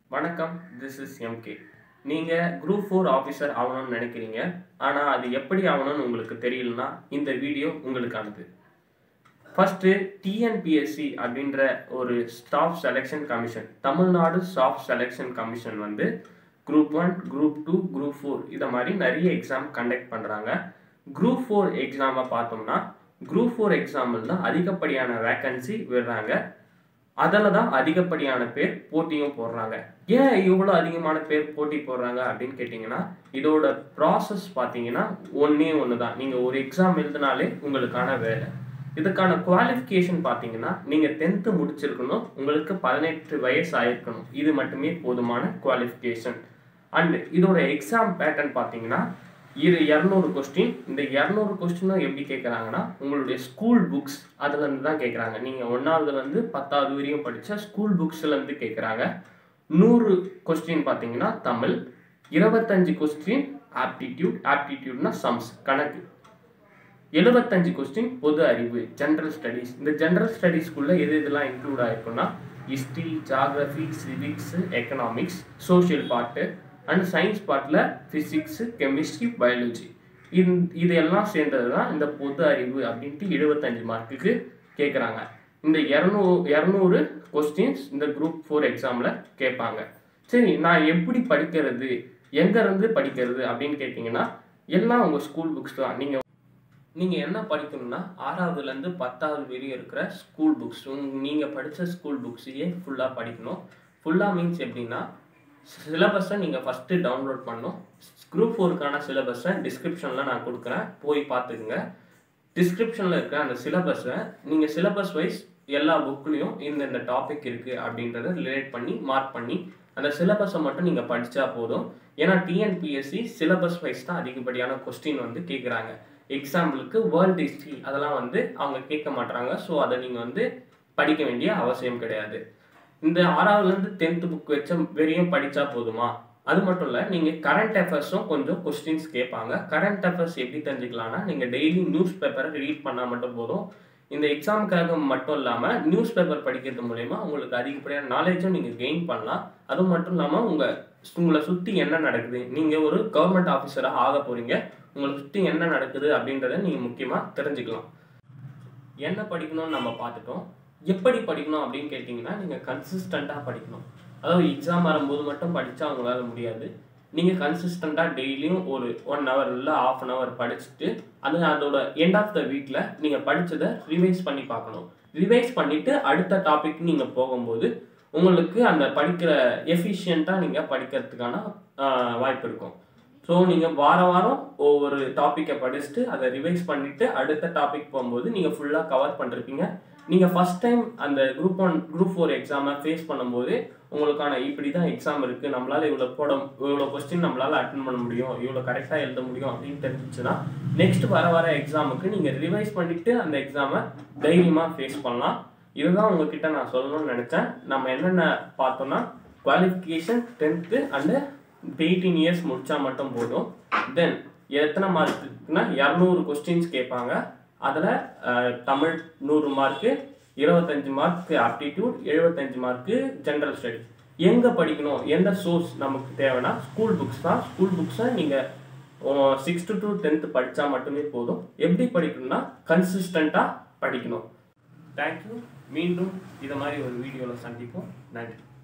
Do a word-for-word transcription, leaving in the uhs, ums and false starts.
வணக்கம், this is M K. நீங்க group four officer ஆகணும்னு நினைக்கிறீங்க. ஆனா அது எப்படி ஆகணும்னு உங்களுக்கு தெரியலனா இந்த வீடியோ உங்களுக்கானது. First T N P S C அப்படின்ற ஒரு staff selection commission, Tamil Nadu staff selection commission வந்து group one, group two, group four இத மாதிரி நிறைய எக்ஸாம் கண்டக்ட் பண்றாங்க. குரூப் ஃபோர் எக்ஸாமை பார்த்தோம்னா குரூப் ஃபோர் எக்ஸாமில் தான் அதிகப்படியான வேகன்சி விடுறாங்க. அதில் தான் அதிகப்படியான பேர் போட்டியும் போடுறாங்க. ஏன் இவ்வளோ அதிகமான பேர் போட்டி போடுறாங்க அப்படின்னு கேட்டிங்கன்னா, இதோட ப்ராசஸ் பார்த்தீங்கன்னா ஒன்றே ஒன்று தான். நீங்கள் ஒரு எக்ஸாம் எழுதினாலே உங்களுக்கான வேலை. இதுக்கான குவாலிஃபிகேஷன் பார்த்தீங்கன்னா நீங்கள் டென்த்து முடிச்சிருக்கணும், உங்களுக்கு பதினெட்டு வயசு ஆயிருக்கணும். இது மட்டுமே போதுமான குவாலிஃபிகேஷன். அண்ட் இதோட எக்ஸாம் பேட்டர்ன் பார்த்தீங்கன்னா இது இரநூறு கொஸ்டின். இந்த இரநூறு கொஸ்டினும் எப்படி கேட்குறாங்கன்னா, உங்களுடைய ஸ்கூல் புக்ஸ் அதுலேருந்து தான் கேட்குறாங்க. நீங்கள் ஒன்றாவதுலேருந்து பத்தாவது வரையும் படித்த ஸ்கூல் புக்ஸ்லேருந்து கேட்குறாங்க. நூறு கொஸ்டின் பார்த்தீங்கன்னா தமிழ், இருபத்தஞ்சு கொஸ்டின் ஆப்டிடியூட், ஆப்டிடியூட்னா சம்ஸ் கணக்கு, எழுபத்தஞ்சு கொஸ்டின் பொது அறிவு ஜென்ரல் ஸ்டடீஸ். இந்த ஜென்ரல் ஸ்டடீஸ்க்குள்ளே எது இதெல்லாம் இன்க்ளூட் ஆகிருக்குன்னா history, geography, civics, economics, social part and science பார்ட்டில் ஃபிசிக்ஸு, கெமிஸ்ட்ரி, பயாலஜி. இது இதெல்லாம் சேர்ந்தது தான் இந்த பொது அறிவு அப்படின்ட்டு எழுபத்தஞ்சு மார்க்குக்கு கேட்குறாங்க. இந்த இரநூறு இரநூறு கொஸ்டின்ஸ் இந்த குரூப் ஃபோர் எக்ஸாமில் கேட்பாங்க. சரி, நான் எப்படி படிக்கிறது, எங்கேருந்து படிக்கிறது அப்படின்னு கேட்டிங்கன்னா எல்லாம் உங்கள் ஸ்கூல் புக்ஸ் தான். நீங்கள் நீங்கள் என்ன படிக்கணும்னா ஆறாவதுலேருந்து பத்தாவது வரையும் இருக்கிற ஸ்கூல் புக்ஸ், நீங்கள் படித்த ஸ்கூல் புக்ஸையே ஃபுல்லாக படிக்கணும். ஃபுல்லாக மீன்ஸ் எப்படின்னா, சிலபஸை நீங்கள் ஃபஸ்ட்டு டவுன்லோட் பண்ணணும். குரூப் ஃபோருக்கான சிலபஸை டிஸ்கிரிப்ஷனில் நான் கொடுக்குறேன், போய் பார்த்துக்குங்க. டிஸ்கிரிப்ஷனில் இருக்கிற அந்த சிலபஸை நீங்கள் சிலபஸ் வைஸ் எல்லா புக்லேயும் இந்த இந்த டாபிக் இருக்குது அப்படின்றத ரிலேட் பண்ணி மார்க் பண்ணி அந்த சிலபஸை மட்டும் நீங்கள் படித்தா போதும். ஏன்னா T N P S C syllabus wise தான் அதிகப்படியான கொஸ்டின் வந்து கேட்குறாங்க. எக்ஸாம்பிளுக்கு வேர்ல்டு ஹிஸ்ட்ரி அதெல்லாம் வந்து அவங்க கேட்க மாட்டாங்க. ஸோ அதை நீங்கள் வந்து படிக்க வேண்டிய அவசியம் கிடையாது. இந்த ஆறாவதுலேருந்து டென்த்து புக் வச்ச வெறியும் படித்தா போதுமா? அது மட்டும் இல்லை, நீங்கள் கரண்ட் அஃபேர்ஸும் கொஞ்சம் கொஸ்டின்ஸ் கேட்பாங்க. கரண்ட் அஃபேர்ஸ் எப்படி தெரிஞ்சுக்கலாம்னா, நீங்கள் டெய்லி நியூஸ் பேப்பரை ரீட் பண்ணால் மட்டும் போதும். இந்த எக்ஸாமுக்காக மட்டும் இல்லாமல் நியூஸ் பேப்பர் படிக்கிறது மூலயமா உங்களுக்கு அதிகப்படியான நாலேஜும் நீங்கள் கெயின் பண்ணலாம். அதுவும் மட்டும் இல்லாமல் உங்கள் உங்களை சுற்றி என்ன நடக்குது, நீங்கள் ஒரு கவர்மெண்ட் ஆஃபீஸராக ஆக போகிறீங்க, உங்களை சுற்றி என்ன நடக்குது அப்படின்றத நீங்கள் முக்கியமாக தெரிஞ்சுக்கலாம். என்ன படிக்கணும்னு நம்ம பார்த்துட்டோம். எப்படி படிக்கணும் அப்படின்னு கேட்டிங்கன்னா, நீங்கள் கன்சிஸ்டண்ட்டாக படிக்கணும். அதாவது எக்ஸாம் வரும்போது மட்டும் படித்தா அவங்களால முடியாது. நீங்கள் கன்சிஸ்டண்ட்டாக டெய்லியும் ஒரு ஒன் ஹவர் இல்லை ஆஃப் அன் ஹவர் படிச்சுட்டு அது அதோட எண்ட் ஆஃப் த வீக்கில் நீங்கள் படித்ததை ரிவைஸ் பண்ணி பார்க்கணும். ரிவைஸ் பண்ணிவிட்டு அடுத்த டாபிக் நீங்கள் போகும்போது உங்களுக்கு அந்த படிக்கிற எஃபிஷியண்ட்டாக நீங்கள் படிக்கிறதுக்கான வாய்ப்பு இருக்கும். ஸோ நீங்கள் வார வாரம் ஒவ்வொரு டாப்பிக்கை படிச்சுட்டு அதை ரிவைஸ் பண்ணிவிட்டு அடுத்த டாபிக் போகும்போது நீங்கள் ஃபுல்லாக கவர் பண்ணிருப்பீங்க. நீங்கள் ஃபஸ்ட் டைம் அந்த குரூப் ஒன் குரூப் ஃபோர் எக்ஸாமை ஃபேஸ் பண்ணும்போது உங்களுக்கான இப்படி தான் எக்ஸாம் இருக்குது, நம்மளால் இவ்வளோ போட இவ்வளோ கொஸ்டின் நம்மளால் அட்டன் பண்ண முடியும், இவ்வளோ கரெக்டாக எழுத முடியும் அப்படின்னு தெரிஞ்சிச்சுன்னா நெக்ஸ்ட் வர வர எக்ஸாமுக்கு நீங்கள் ரிவைஸ் பண்ணிவிட்டு அந்த எக்ஸாமை தைரியமாக ஃபேஸ் பண்ணலாம். இதுதான் உங்ககிட்ட நான் சொல்லணும்னு நினச்சேன். நம்ம என்னென்ன பார்த்தோம்னா, qualification tenth and eighteen years முடித்தா மட்டும் போதும். தென் எத்தனை மார்க்குன்னா இரநூறு கொஸ்டின்ஸ் கேட்பாங்க. அதில் தமிழ் நூறு மார்க்கு, இருபத்தஞ்சி மார்க்கு ஆப்டிடியூட், எழுபத்தஞ்சு மார்க்கு ஜென்ரல் ஸ்டடி. எங்கே படிக்கணும், எந்த சோர்ஸ் நமக்கு தேவைன்னா ஸ்கூல் புக்ஸ் தான். ஸ்கூல் புக்ஸை நீங்கள் சிக்ஸ்த்து டு டென்த்து படித்தா மட்டுமே போதும். எப்படி படிக்கணும்னா கன்சிஸ்டண்ட்டாக படிக்கணும். தேங்க்யூ. மீண்டும் இதை மாதிரி ஒரு வீடியோவில் சந்திப்போம். நன்றி.